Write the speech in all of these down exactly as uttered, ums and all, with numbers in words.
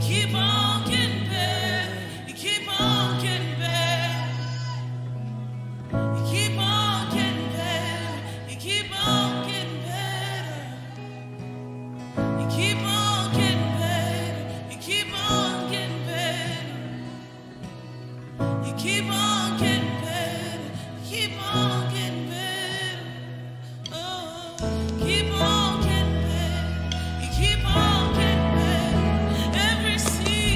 keep on getting better. You keep on getting better. You keep on getting better. You keep on getting better. You keep on getting better. You keep on getting better. You keep on getting better. You keep on getting better. Oh, keep on getting better. You keep on getting better. Every season.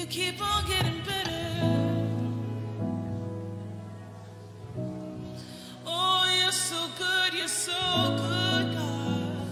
You keep on getting better. Oh, you're so good, you're so good, God.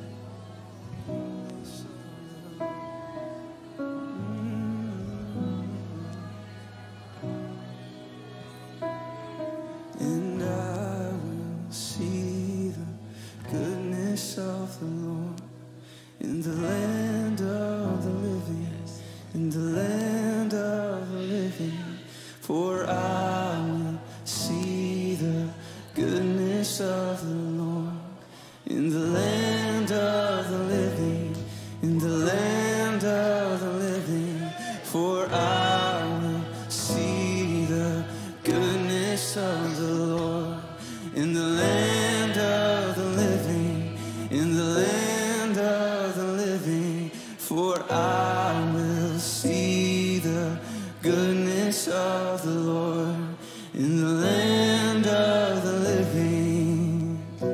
And I will see the goodness of the Lord in the land of the living, in the land of the living. For I will see the goodness of the Lord in the land of the living, in the land of the living. For I will see the goodness of the Lord in the land of the living, in the land of the living. For I will see the goodness of the Lord in the land of the living.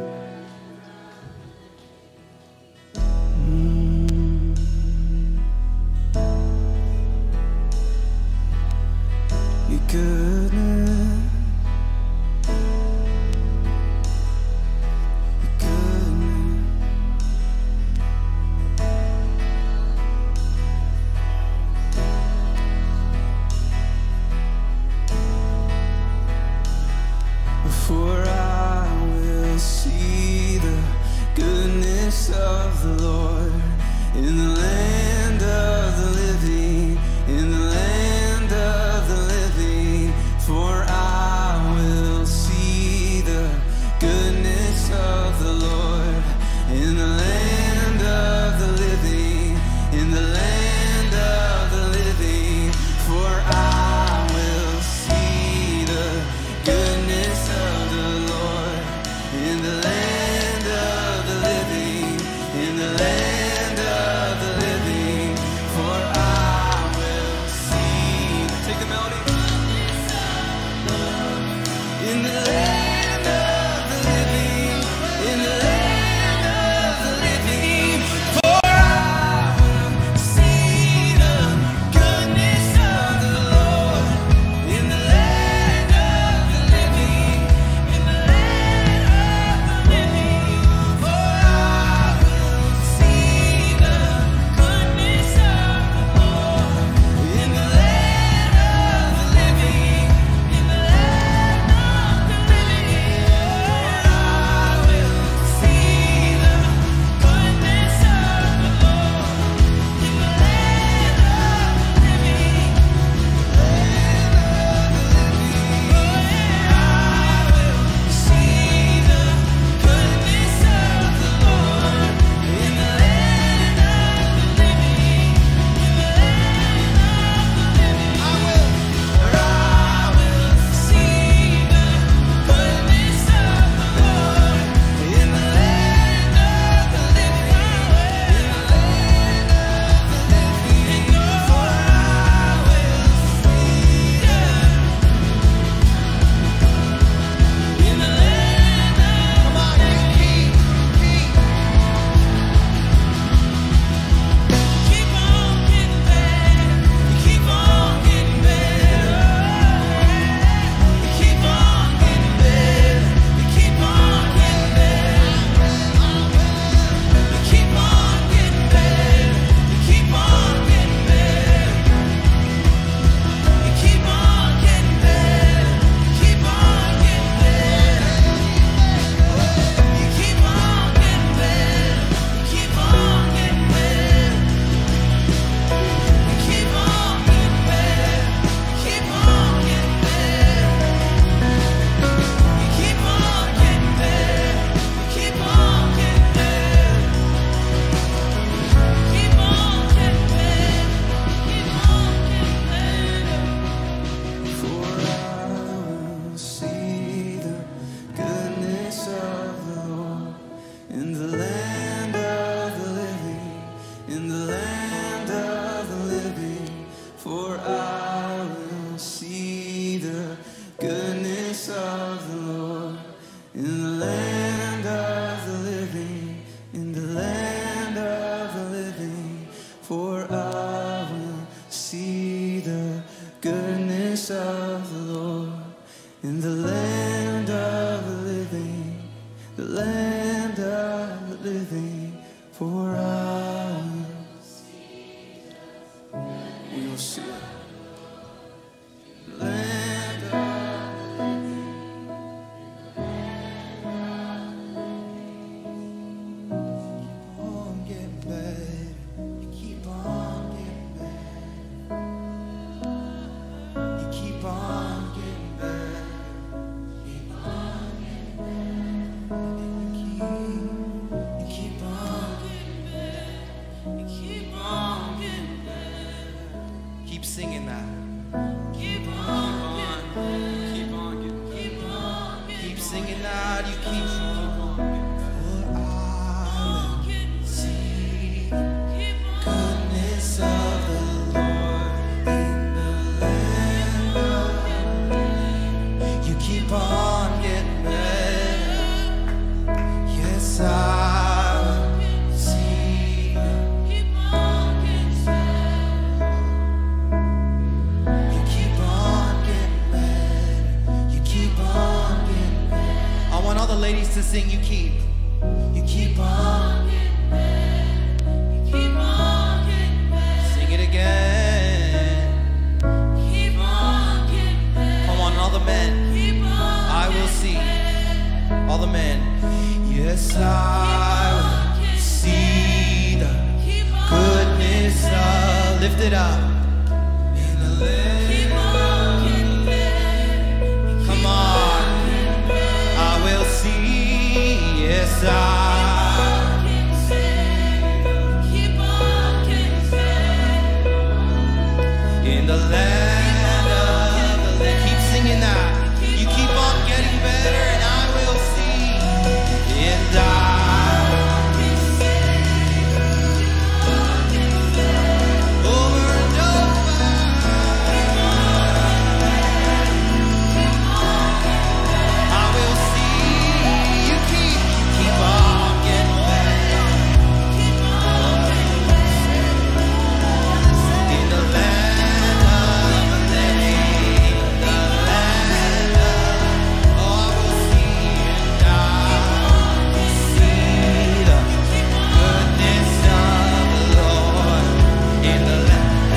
Mm. Your goodness, your goodness. For I will see the goodness of the Lord in the land of the living, in the land of the living. For I will see the goodness of the Lord in the land of the living, in the land of the living. For I will see the goodness of the Lord in the land of the living, in the land of the living. For I will see, take the melody, in the land of the living, in the land of the living. For I will see the goodness of the Lord in the land of the living, in the land of the living. For I will see the goodness of the Lord in the land of the living, in the land of the living. For I will see the goodness of the Lord in the land of the living, land of the living. For I will see the goodness of the Lord in the land of the living, in the land of the living. I will, for I will see the goodness of the Lord in the land of the living, in the land of the living. For I will see the in the land of come on, King, King. Keep on getting better. You keep on getting better. You keep on getting better. You keep on getting better. You keep on getting better. You keep on getting better. You keep on getting better. You keep on getting better. You keep on getting better. You keep on getting better. You keep on getting better. You keep on getting better. You keep on getting better. You keep on getting better. Keep on getting better. Keep on getting better. For I will see the goodness of the Lord in the land of the living, in the land of the living. For I will see the goodness of the Lord in the land of the living, in the land of the living. For I will see goodness of the Lord in the land of the living, the land of the living. For I will see, we will see the land of the living. Keep on getting better, you keep on getting better, you keep on getting better, keep on getting better, and you keep, you keep on getting better, you keep on getting better. Keep singing that. Keep on getting better, keep on getting better, keep on getting, keep singing that. You keep on getting better. For I will see goodness of the Lord in the land of the living. You keep on getting better. Yes, I will see. Keep on getting better. You keep on getting better. You keep on getting better. I want all the ladies to sing. You keep. You keep on getting better. You keep on getting better. Sing it again. Keep on getting better. Come on, all the men. Keep on. I will see. All the men. Yes, I will see the goodness of. Lift it up. In the land. Come on. I will see. Yes, I. In the land of the living. Keep singing that. You keep on getting better, and I will see. And I. Over and over. I will see. You keep, keep on getting better. In the land of the living, the land of, oh, I will see, and I will see the goodness of the Lord in the land.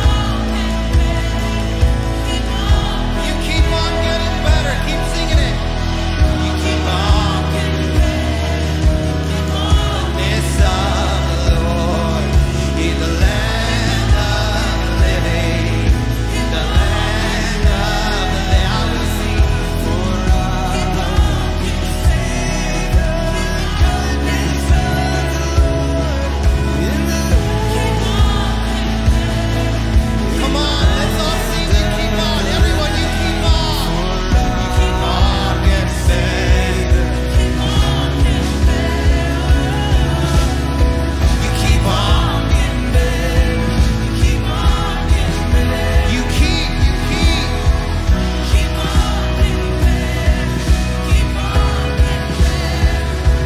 You keep on getting better, keep singing it. You keep on getting better. Goodness of the Lord in the land of the living, in the land of the living. I will see, for I will see the goodness of the Lord in the land. Come on, let's all sing. You keep on, everyone. You keep on. You keep on getting better. You keep on getting better. You keep on getting better. You keep, you keep. Keep on getting better. Keep on getting better.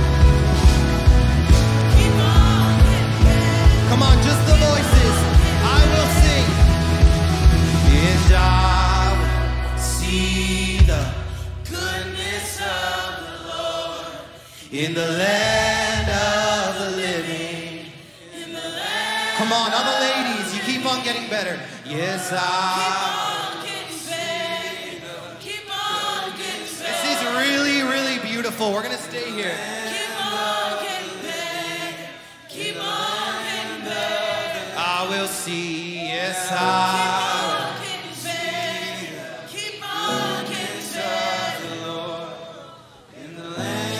Keep on getting better. Come on, just the voices. I will sing. And I will see the goodness of the Lord in the land of the living. In the land. Come on, other ladies, you keep on getting better. Yes, I. Keep on getting better. This is really, really beautiful. We're gonna stay here. Keep on getting better. Keep on getting better. I will see. Yes, I. Keep on getting better. The Lord in the land.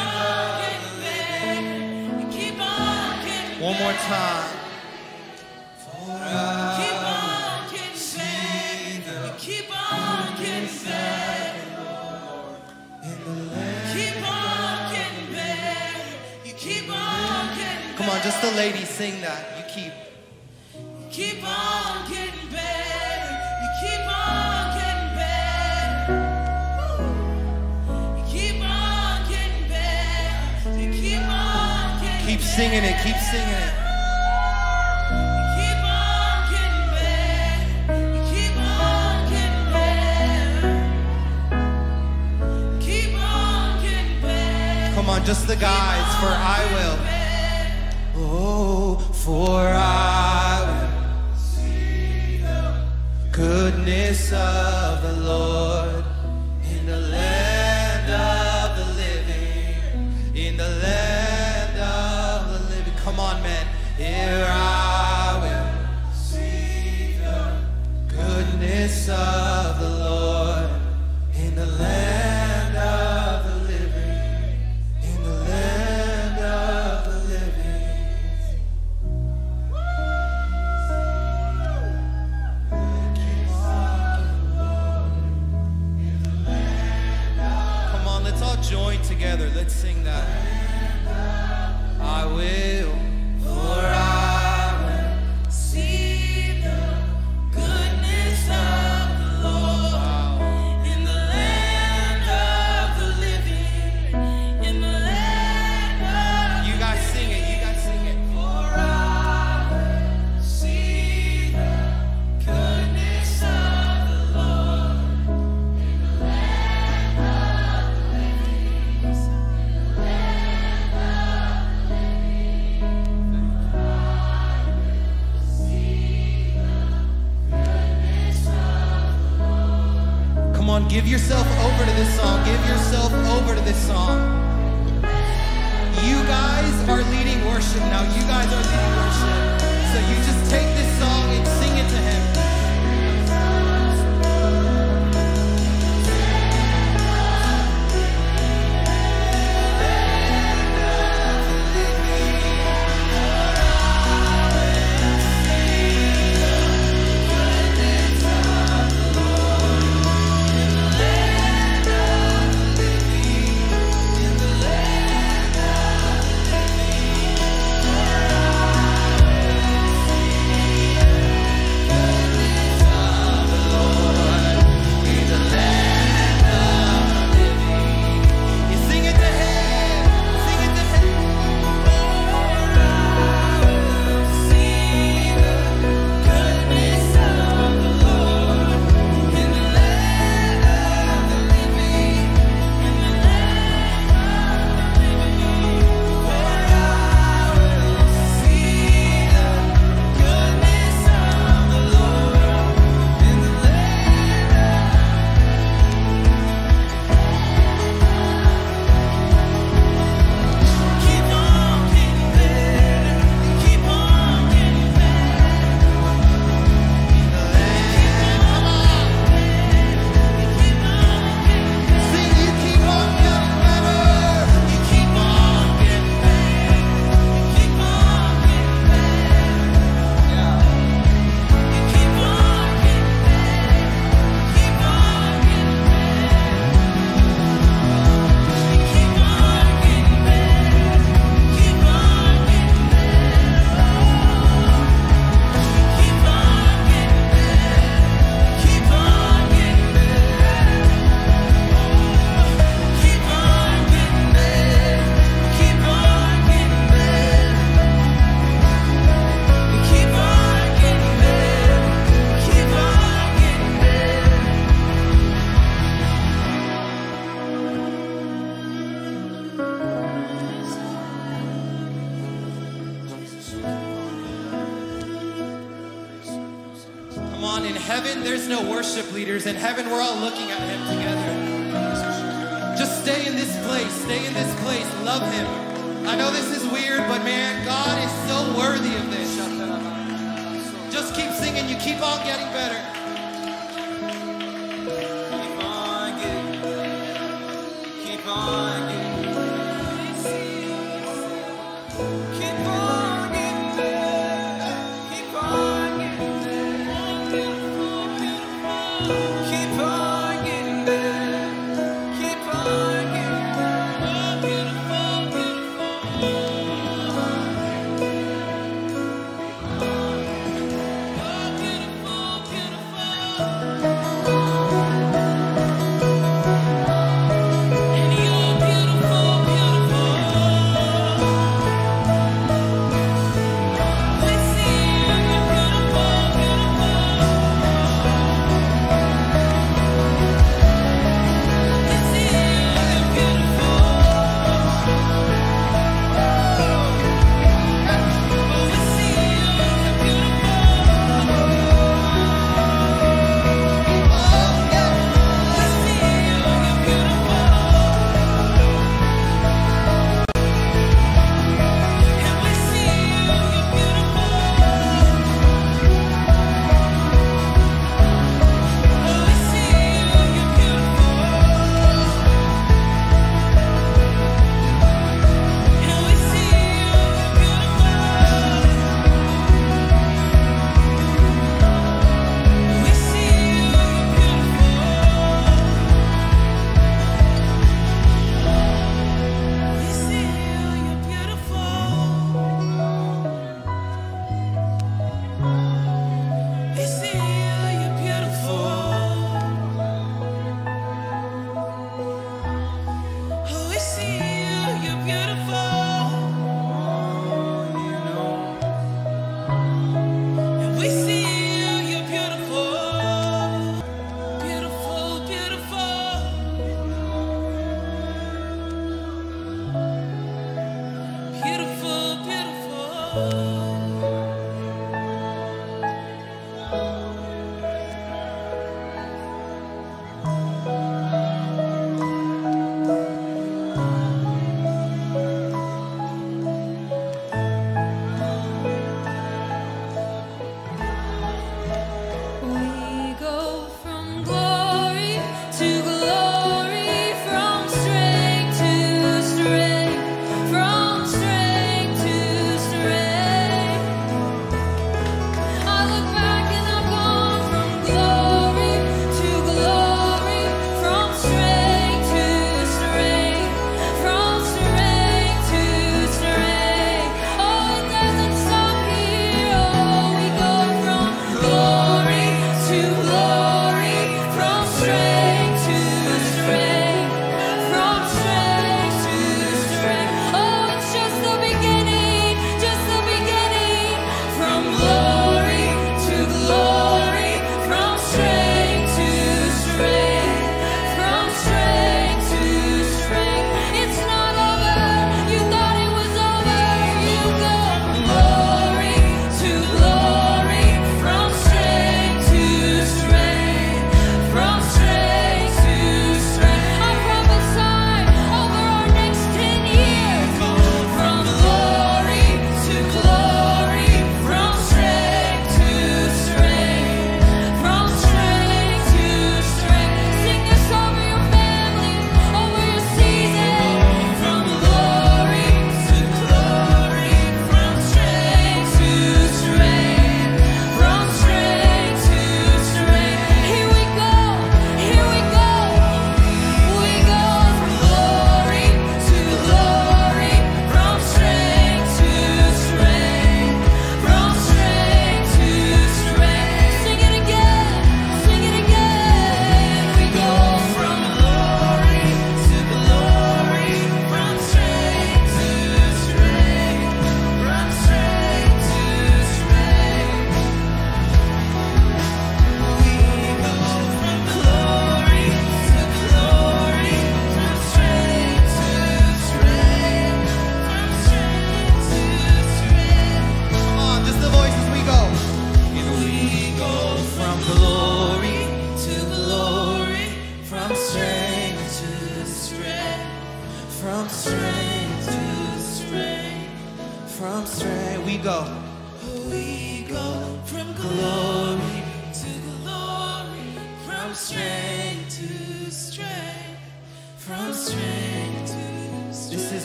Keep on getting better. One more time. For I keep on getting better. Keep on getting better. In the land. Keep on getting better. You keep on getting. Come on, just the ladies sing that. You keep. Keep on getting better. You keep on getting better. You keep on getting better. You keep on getting. Keep singing it. Keep singing it. You keep on getting better. You keep on getting better. on, just the guys, for I will. Oh, for I will see the goodness of the Lord in the land of the living, in the land of the living. Come on, man. Here I will see the goodness of the Lord in the land of the living, in the land of the living. Come on, let's all join together. Let's sing that. I will, for I will see the goodness of the Lord in the land of the living, in the land of. You guys sing it, you guys sing it. For I will see the goodness of the Lord in the land of the living, in the land of the living. Come on, give yourself over to this song. Give yourself over to this song. You guys are leading worship now. You guys are leading worship. So you just take this song and sing it to Him. Come on, in heaven, there's no worship leaders. In heaven, we're all looking at Him together. Just stay in this place. Stay in this place. Love Him. I know this is weird, but man, God is so worthy of this. Just keep singing. You keep on getting better. Keep on getting better. Keep on getting better. Keep on getting better. Keep on getting better. Keep on getting better. Keep on getting better. Beautiful,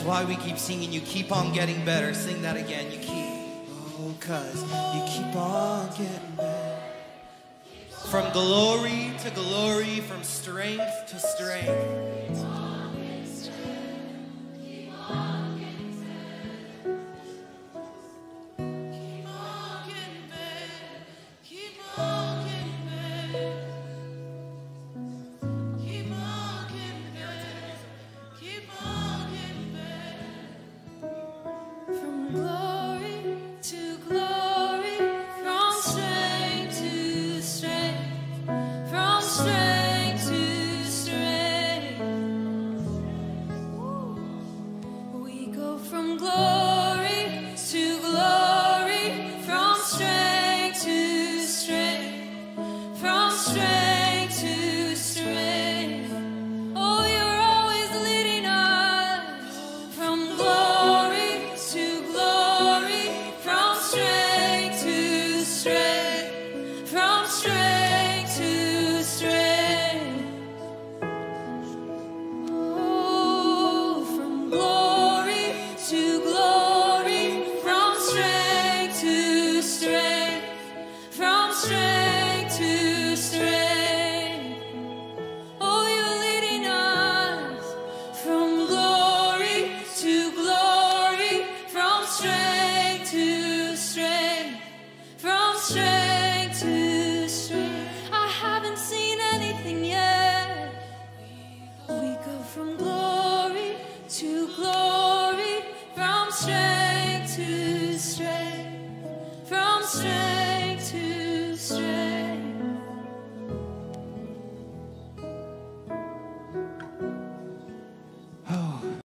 why we keep singing, you keep on getting better. Sing that again. You keep, oh, cause you keep on getting better. From glory to glory, from strength to strength. Strength